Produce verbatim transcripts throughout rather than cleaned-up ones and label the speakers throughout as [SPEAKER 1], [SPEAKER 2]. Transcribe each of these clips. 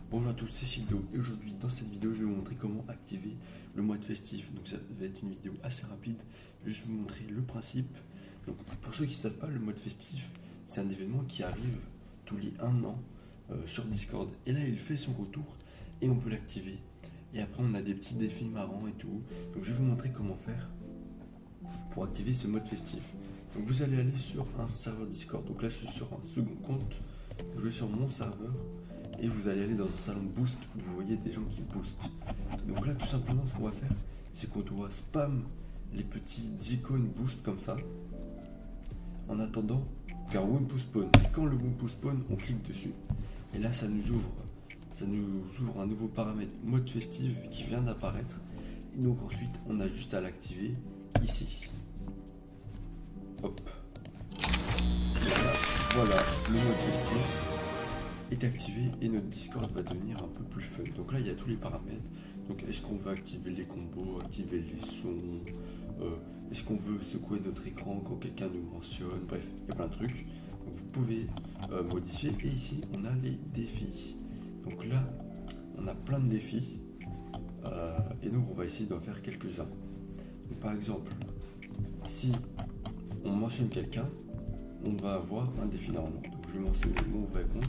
[SPEAKER 1] Bonjour à tous, c'est Shido et aujourd'hui dans cette vidéo je vais vous montrer comment activer le mode festif. Donc ça va être une vidéo assez rapide, je vais juste vous montrer le principe. Donc pour ceux qui ne savent pas, le mode festif c'est un événement qui arrive tous les un an euh, sur Discord. Et là il fait son retour et on peut l'activer. Et après on a des petits défis marrants et tout. Donc je vais vous montrer comment faire pour activer ce mode festif. Donc vous allez aller sur un serveur Discord. Donc là je suis sur un second compte, je vais sur mon serveur. Et vous allez aller dans un salon boost où vous voyez des gens qui boostent. Donc là tout simplement ce qu'on va faire, c'est qu'on doit spam les petits icônes boost comme ça en attendant qu'un Wumpu spawn. Et quand le Wumpu spawn, on clique dessus et là ça nous ouvre ça nous ouvre un nouveau paramètre mode festive qui vient d'apparaître. Et donc ensuite on a juste à l'activer ici. Hop. Voilà, voilà le mode festif est activé et notre Discord va devenir un peu plus fun. Donc là il y a tous les paramètres. Donc est-ce qu'on veut activer les combos, activer les sons, euh, est-ce qu'on veut secouer notre écran quand quelqu'un nous mentionne, bref il y a plein de trucs. Donc vous pouvez euh, modifier. Et ici on a les défis. Donc là on a plein de défis euh, et donc on va essayer d'en faire quelques-uns. Par exemple si on mentionne quelqu'un, on va avoir un défi normalement. Donc je vais mentionner mon vrai compte.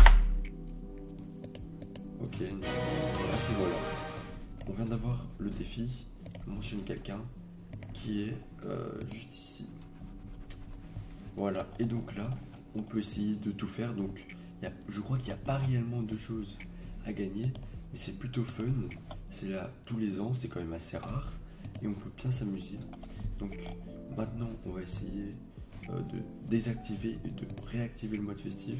[SPEAKER 1] Ok, ah c'est voilà. On vient d'avoir le défi, on mentionne quelqu'un qui est euh, juste ici. Voilà, et donc là, on peut essayer de tout faire. Donc, y a, je crois qu'il n'y a pas réellement de choses à gagner, mais c'est plutôt fun. C'est là tous les ans, c'est quand même assez rare, et on peut bien s'amuser. Donc, maintenant, on va essayer euh, de désactiver et de réactiver le mode festif.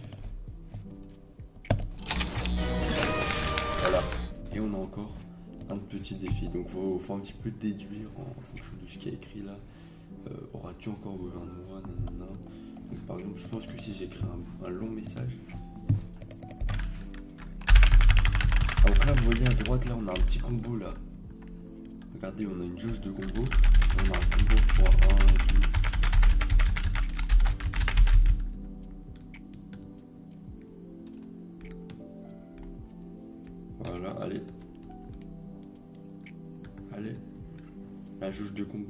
[SPEAKER 1] Voilà, et on a encore un petit défi, donc il faut, faut un petit peu déduire en fonction de ce qui est écrit là. Euh, auras-tu encore besoin de moi, nanana. Donc par exemple, je pense que si j'écris un, un long message. Donc là, vous voyez à droite, là, on a un petit combo là. Regardez, on a une jauge de combo. On a un combo fois un et tout. Voilà, allez. Allez. La jauge de combo.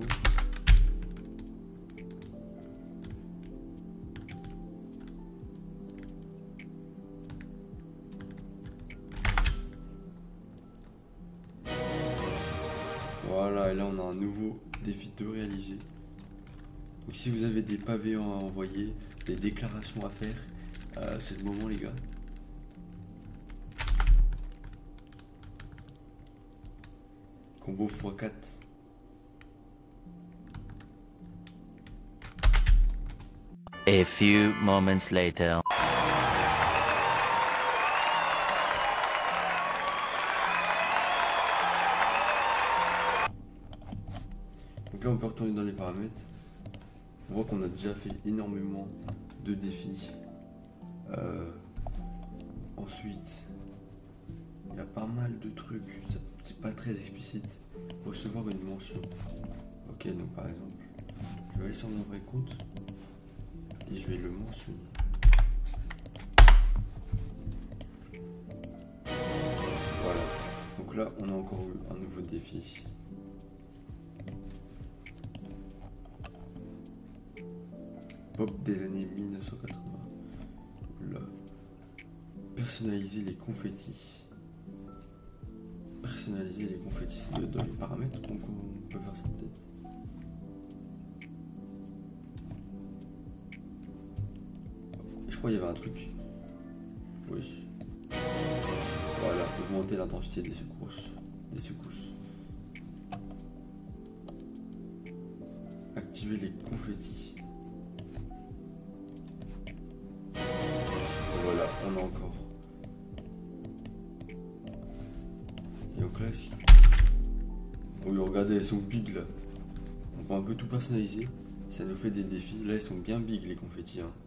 [SPEAKER 1] Voilà, et là on a un nouveau défi de réaliser. Donc si vous avez des pavés à envoyer, des déclarations à faire, euh, c'est le moment les gars. Combo fois quatre.
[SPEAKER 2] A few moments later.
[SPEAKER 1] Donc là on peut retourner dans les paramètres. On voit qu'on a déjà fait énormément de défis. Euh, ensuite, il y a pas mal de trucs. C'est pas très explicite. Recevoir une mention. Ok, donc par exemple, je vais aller sur mon vrai compte et je vais le mentionner. Voilà. Donc là, on a encore eu un nouveau défi. Pop des années mille neuf cent quatre-vingts. Là. Personnaliser les confettis. Personnaliser les confettis dans les paramètres. Donc on peut faire ça peut-être. Je crois qu'il y avait un truc. Oui. Voilà, augmenter l'intensité des secousses. Des secousses. Activer les confettis. Et voilà, on a encore. Et donc là, si. Oui, regardez, elles sont big là. On peut un peu tout personnaliser. Ça nous fait des défis. Là, elles sont bien big les confettis. Hein.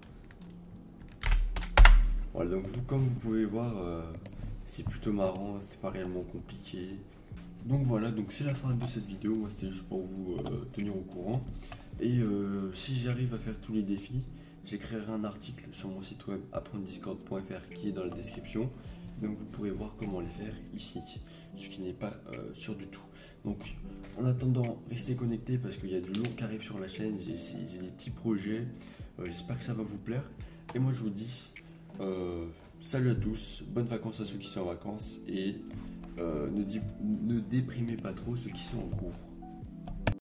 [SPEAKER 1] Voilà, donc vous, comme vous pouvez voir, euh, c'est plutôt marrant, c'est pas réellement compliqué. Donc voilà, donc c'est la fin de cette vidéo. Moi, c'était juste pour vous euh, tenir au courant. Et euh, si j'arrive à faire tous les défis, j'écrirai un article sur mon site web apprendre discord point F R qui est dans la description. Donc vous pourrez voir comment les faire ici, ce qui n'est pas euh, sûr du tout. Donc en attendant, restez connectés parce qu'il y a du lourd qui arrive sur la chaîne, j'ai des petits projets, euh, j'espère que ça va vous plaire. Et moi je vous dis euh, salut à tous, bonnes vacances à ceux qui sont en vacances et euh, ne, ne déprimez pas trop ceux qui sont en cours.